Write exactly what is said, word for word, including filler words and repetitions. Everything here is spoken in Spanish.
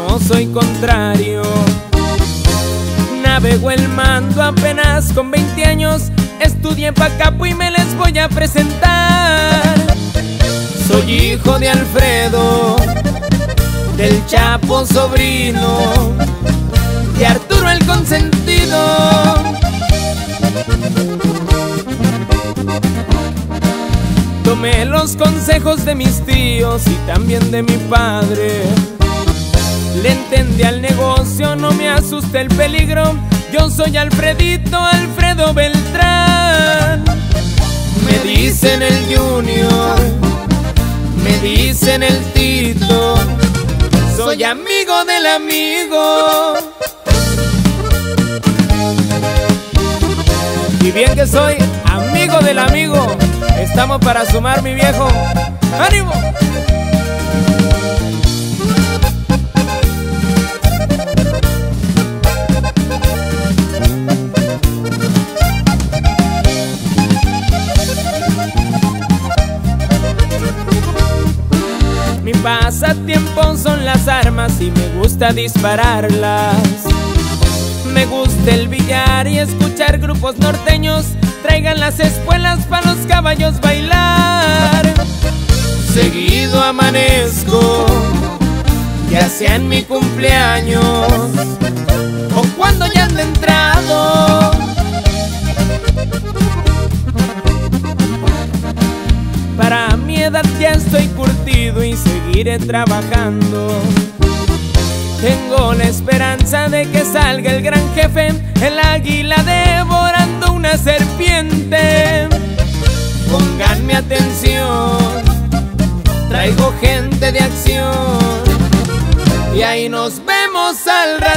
no soy contrario. Navego el mando apenas con veinte años. Estudié pa' capo y me les voy a presentar. Soy hijo de Alfredo, del Chapo sobrino, de Arturo el consentido. Tomé los consejos de mis tíos y también de mi padre. Le entendí al negocio, no me asusta el peligro. Yo soy Alfredito, Alfredo Beltrán. Me dicen el Junior, me dicen el Tito. Soy amigo del amigo. Y bien que soy amigo del amigo. Estamos para sumar, mi viejo. ¡Ánimo! Mi pasatiempo son las armas y me gusta dispararlas. Me gusta el billar y escuchar grupos norteños. Traigan las espuelas pa' los caballos bailar. Seguido amanezco, ya sea en mi cumpleaños o cuando ya ande entrado. Para mi edad ya estoy curtido y seguiré trabajando. Tengo la esperanza de que salga el gran jefe, el águila devorando una serpiente. Pónganme atención, traigo gente de acción y ahí nos vemos al rato.